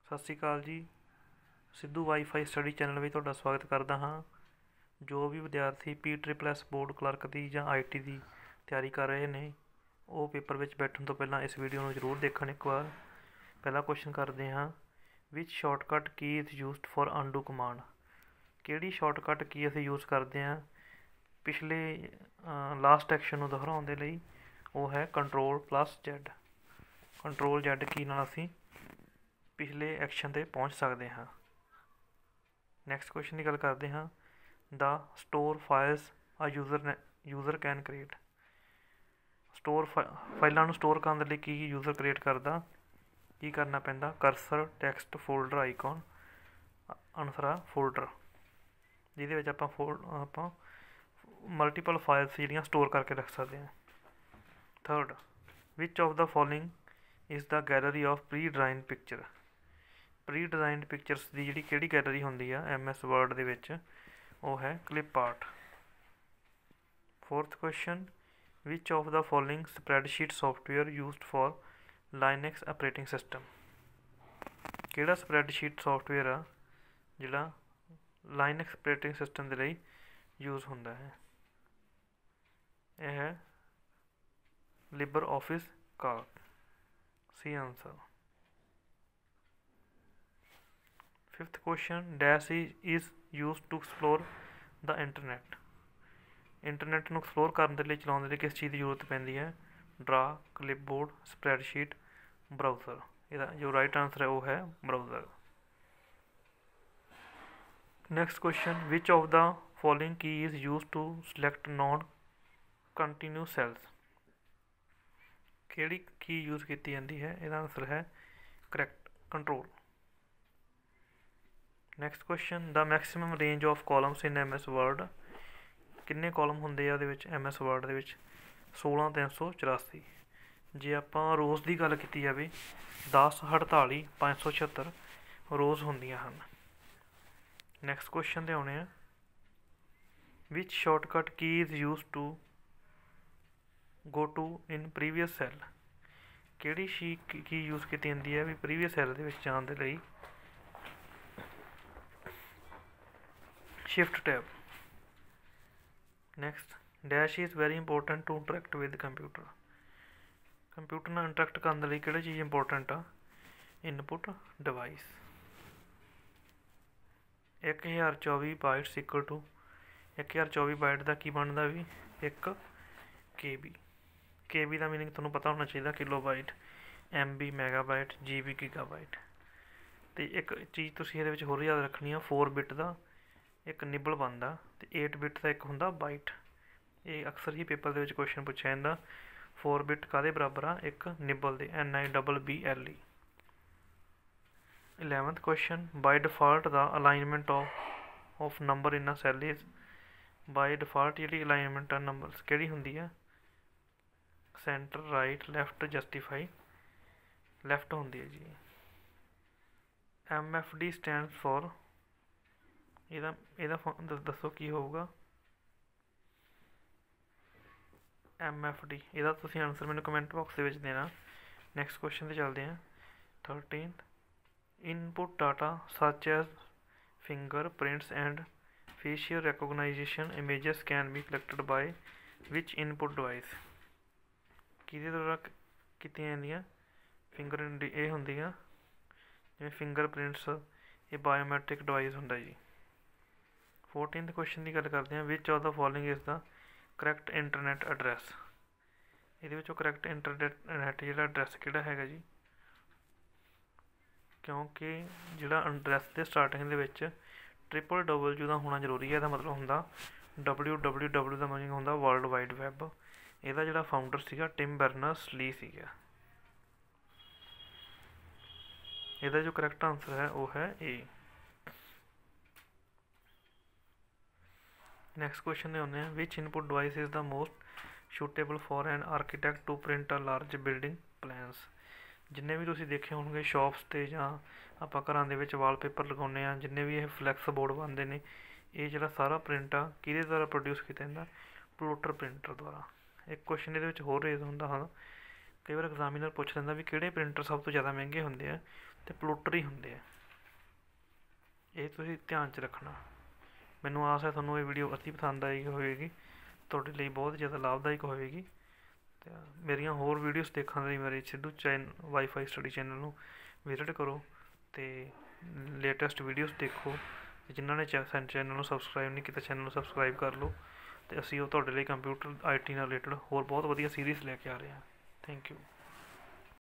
ਸਤਿ ਸ਼੍ਰੀ ਅਕਾਲ ਜੀ। Sidhu wifi study channel ਵਿੱਚ ਤੁਹਾਡਾ ਸਵਾਗਤ ਕਰਦਾ ਹਾਂ। ਜੋ ਵੀ ਵਿਦਿਆਰਥੀ PSSS ਬੋਰਡ ਕਲਰਕ ਦੀ ਜਾਂ IT ਦੀ ਤਿਆਰੀ ਕਰ ਰਹੇ ਨੇ, ਉਹ ਪੇਪਰ ਵਿੱਚ ਬੈਠਣ ਤੋਂ ਪਹਿਲਾਂ ਇਸ ਵੀਡੀਓ ਨੂੰ ਜ਼ਰੂਰ ਦੇਖਣ ਇੱਕ ਵਾਰ। ਪਹਿਲਾ ਕੁਐਸਚਨ ਕਰਦੇ ਹਾਂ, ਵਿਚ shortcut key is used for undo command. ਕਿਹੜੀ ਸ਼ਾਰਟਕਟ ਕੀ ਅਸੀਂ ਯੂਜ਼ ਕਰਦੇ ਹਾਂ ਪਿਛਲੇ ਲਾਸਟ ਐਕਸ਼ਨ ਨੂੰ ਦੁਹਰਾਉਣ ਦੇ ਲਈ? ਉਹ ਹੈ Ctrl+Z। Ctrl+Z ਕੀ ਨਾਲ ਅਸੀਂ ਪਿਛਲੇ ਐਕਸ਼ਨ 'ਤੇ ਪਹੁੰਚ ਸਕਦੇ ਹਾਂ। ਨੈਕਸਟ ਕੁਐਸਚਨ ਦੀ ਗੱਲ ਕਰਦੇ ਹਾਂ, the store files a user can create. ਫਾਈਲਾਂ ਨੂੰ ਸਟੋਰ ਕਰਨ ਦੇ ਲਈ ਕੀ ਯੂਜ਼ਰ ਕ੍ਰੀਏਟ ਕਰਦਾ? ਕੀ ਕਰਨਾ ਪੈਂਦਾ? Cursor, text, folder icon. Answer ਆ ਫੋਲਡਰ, ਜਿਹਦੇ ਵਿੱਚ ਆਪਾਂ ਮਲਟੀਪਲ ਫਾਈਲਸ ਜਿਹੜੀਆਂ ਸਟੋਰ ਕਰਕੇ ਰੱਖ ਸਕਦੇ ਹਾਂ। Third, which of the following is the gallery of pre designed picture. Pre designed pictures ਦੀ ਜਿਹੜੀ ਕਿਹੜੀ ਗੈਲਰੀ ਹੁੰਦੀ ਆ MS ਵਰਡ ਦੇ ਵਿੱਚ? ਉਹ ਹੈ clip art. Fourth question, which of the following spreadsheet software used for Linux operating system. ਕਿਹੜਾ ਸਪਰੈਡਸ਼ੀਟ ਸੋਫਟਵੇਅਰ ਆ ਜਿਹੜਾ ਲਾਈਨੈਕਸ ਆਪਰੇਟਿੰਗ ਸਿਸਟਮ ਦੇ ਲਈ ਯੂਜ਼ ਹੁੰਦਾ ਹੈ? ਇਹ ਹੈ LibreOffice Calc. C answer. Fifth question, dash is used to explore the internet. Internet ਨੂੰ ਐਕਸਪਲੋਰ ਕਰਨ ਦੇ ਲਈ, ਚਲਾਉਣ ਦੇ ਲਈ ਕਿਸ ਚੀਜ਼ ਦੀ ਜ਼ਰੂਰਤ ਪੈਂਦੀ ਹੈ? ਡਰਾ, ਕਲਿਪਬੋਰਡ, ਸਪਰੈਡਸ਼ੀਟ, ਬਰਾਊਜ਼ਰ। ਇਹਦਾ ਜੋ ਰਾਈਟ ਆਂਸਰ ਹੈ ਉਹ ਹੈ browser. Next question, which of the following key is used to select non continuous cells. ਕਿਹੜੀ ਕੀ ਯੂਜ਼ ਕੀਤੀ ਜਾਂਦੀ ਹੈ? ਇਹਦਾ ਆਂਸਰ ਹੈ correct control. Next question, the maximum range of columns in MS word. ਕਿੰਨੇ ਕਾਲਮ ਹੁੰਦੇ ਆ ਉਹਦੇ ਵਿੱਚ MS ਵਰਡ ਦੇ ਵਿੱਚ? 16384। ਜੇ ਆਪਾਂ ਰੋਜ਼ ਦੀ ਗੱਲ ਕੀਤੀ ਜਾਵੇ, 10, 48, 576 ਰੋਜ਼ ਹੁੰਦੀਆਂ ਹਨ। ਨੈਕਸਟ ਕੁਐਸਚਨ 'ਤੇ ਆਉਣੇ ਆ, which shortcut key is use to go to in previous cell. ਕਿਹੜੀ ਕੀ ਯੂਜ਼ ਕੀਤੀ ਜਾਂਦੀ ਹੈ ਵੀ ਪ੍ਰੀਵੀਅਸ ਸੈੱਲ ਦੇ ਵਿੱਚ ਜਾਣ ਦੇ ਲਈ? Shift tab. Next, dash is very important to interact with computer. Computer ਨਾਲ ਇੰਟਰੈਕਟ ਕਰਨ ਦੇ ਲਈ ਕਿਹੜੀ ਚੀਜ਼ ਇੰਪੋਰਟੈਂਟ ਆ? Input device. 1024 bytes equal to 1024 byte ਦਾ ਕੀ ਬਣਦਾ ਵੀ? 1 KB। KB ਦਾ ਮੀਨਿੰਗ ਤੁਹਾਨੂੰ ਪਤਾ ਹੋਣਾ ਚਾਹੀਦਾ, kilobyte, MB megabyte, GB gigabyte. ਅਤੇ ਇੱਕ ਚੀਜ਼ ਤੁਸੀਂ ਇਹਦੇ ਵਿੱਚ ਹੋਰ ਯਾਦ ਰੱਖਣੀ ਆ, 4 ਬਿਟ ਦਾ ਇੱਕ ਨਿਬਲ ਬਣਦਾ ਅਤੇ 8 ਬਿਟ ਦਾ ਇੱਕ ਹੁੰਦਾ ਬਾਈਟ। ਇਹ ਅਕਸਰ ਹੀ ਪੇਪਰ ਦੇ ਵਿੱਚ ਕੁਐਸਚਨ ਪੁੱਛਿਆ ਜਾਂਦਾ। 4 ਬਿਟ ਕਾਹਦੇ ਬਰਾਬਰ ਆ? ਇੱਕ ਨਿਬਲ ਦੇ, NIBBLE। 11th question, by default the alignment of number in a cell is. By default ਜਿਹੜੀ ਅਲਾਈਨਮੈਂਟ ਆ ਨੰਬਰਸ ਕਿਹੜੀ ਹੁੰਦੀ ਆ? Centre, right, left, justify, left ਹੁੰਦੀ ਹੈ ਜੀ। MFD stands for. ਇਹਦਾ ਦੱਸੋ ਕੀ ਹੋਊਗਾ? MFD ਇਹਦਾ ਤੁਸੀਂ ਆਨਸਰ ਮੈਨੂੰ ਕਮੈਂਟ ਬਾਕਸ ਦੇ ਵਿੱਚ ਦੇਣਾ। ਨੈਕਸਟ ਕੁਐਸਚਨ 'ਤੇ ਚੱਲਦੇ ਹਾਂ। 13th, input data such as fingerprints and facial recognition images can be collected by which input device. ਕਿਹਦੇ ਦੁਆਰਾ ਕੀਤੀਆਂ ਜਾਂਦੀਆਂ? ਫਿੰਗਰ ਇਹ ਹੁੰਦੀ ਆ ਜਿਵੇਂ ਫਿੰਗਰ ਪ੍ਰਿੰਟਸ, ਇਹ ਬਾਇਓਮੈਟ੍ਰਿਕ ਡਿਵਾਈਸ ਹੁੰਦਾ ਜੀ। 14th ਕੁਐਸਚਨ ਦੀ ਗੱਲ ਕਰਦੇ ਹਾਂ, which of the following is the correct internet address. ਇਹਦੇ ਵਿੱਚੋਂ ਕਰੈਕਟ ਇੰਟਰਨੈਟ ਜਿਹੜਾ ਐਡਰੈਸ ਕਿਹੜਾ ਹੈਗਾ ਜੀ? ਕਿਉਂਕਿ ਜਿਹੜਾ ਐਡਰੈਸ ਦੇ ਸਟਾਰਟਿੰਗ ਦੇ ਵਿੱਚ WWW ਦਾ ਹੋਣਾ ਜ਼ਰੂਰੀ ਹੈ। ਇਹਦਾ ਮਤਲਬ ਹੁੰਦਾ WWW ਦਾ ਮੀਨਿੰਗ ਹੁੰਦਾ ਵਰਲਡ ਵਾਈਡ ਵੈਬ। ਇਹਦਾ ਜਿਹੜਾ ਫਾਊਂਡਰ ਸੀਗਾ ਟਿਮ ਬਰਨਰਸ-ਲੀ ਸੀਗਾ। ਇਹਦਾ ਜੋ ਕਰੈਕਟ ਆਂਸਰ ਹੈ ਉਹ ਹੈ A। ਨੈਕਸਟ ਕੁਐਸਚਨ 'ਤੇ ਆਉਂਦੇ ਹਾਂ, which input device is the most suitable for an architect to print a large building plans. ਜਿੰਨੇ ਵੀ ਤੁਸੀਂ ਦੇਖੇ ਹੋਣਗੇ ਸ਼ੋਪਸ 'ਤੇ ਜਾਂ ਆਪਾਂ ਘਰਾਂ ਦੇ ਵਿੱਚ ਵਾਲਪੇਪਰ ਲਗਾਉਂਦੇ ਹਾਂ, ਜਿੰਨੇ ਵੀ ਇਹ ਫਲੈਕਸ ਬੋਰਡ ਬਣਦੇ ਨੇ, ਇਹ ਜਿਹੜਾ ਸਾਰਾ ਪ੍ਰਿੰਟ ਆ ਕਿਹਦੇ ਦੁਆਰਾ ਪ੍ਰੋਡਿਊਸ ਕੀਤਾ ਜਾਂਦਾ? ਪਲੋਟਰ ਪ੍ਰਿੰਟਰ ਦੁਆਰਾ। ਇੱਕ ਕੁਐਸਚਨ ਇਹਦੇ ਵਿੱਚ ਹੋਰ ਰੇਜ਼ ਹੁੰਦਾ ਹਨ, ਕਈ ਵਾਰ ਐਗਜ਼ਾਮੀਨਰ ਪੁੱਛ ਲੈਂਦਾ ਵੀ ਕਿਹੜੇ ਪ੍ਰਿੰਟਰ ਸਭ ਤੋਂ ਜ਼ਿਆਦਾ ਮਹਿੰਗੇ ਹੁੰਦੇ ਆ। ਤੇ ਪਲੋਟਰ ਹੀ ਹੁੰਦੇ ਆ। ਇਹ ਤੁਸੀਂ ਧਿਆਨ 'ਚ ਰੱਖਣਾ। ਮੈਨੂੰ ਆਸ ਹੈ ਤੁਹਾਨੂੰ ਇਹ ਵੀਡੀਓ ਅਤੀ ਪਸੰਦ ਆਈ ਹੋਵੇਗੀ, ਤੁਹਾਡੇ ਲਈ ਬਹੁਤ ਜ਼ਿਆਦਾ ਲਾਭਦਾਇਕ ਹੋਵੇਗੀ। ਤੇ ਮੇਰੀਆਂ ਹੋਰ ਵੀਡੀਓਜ਼ ਦੇਖਣ ਲਈ ਮੇਰੇ ਸਿੱਧੂ ਵਾਈਫਾਈ ਸਟੱਡੀ ਚੈਨਲ ਨੂੰ ਵਿਜ਼ਿਟ ਕਰੋ ਅਤੇ ਲੇਟੈਸਟ ਵੀਡੀਓਜ਼ ਦੇਖੋ। ਜਿਨ੍ਹਾਂ ਨੇ ਚੈਨਲ ਨੂੰ ਸਬਸਕ੍ਰਾਈਬ ਨਹੀਂ ਕੀਤਾ, ਚੈਨਲ ਨੂੰ ਸਬਸਕ੍ਰਾਈਬ ਕਰ ਲਓ। ਅਤੇ ਅਸੀਂ ਉਹ ਤੁਹਾਡੇ ਲਈ ਕੰਪਿਊਟਰ IT ਨਾਲ ਰਿਲੇਟਡ ਹੋਰ ਬਹੁਤ ਵਧੀਆ ਸੀਰੀਜ਼ ਲੈ ਕੇ ਆ ਰਹੇ ਹਾਂ। Thank you.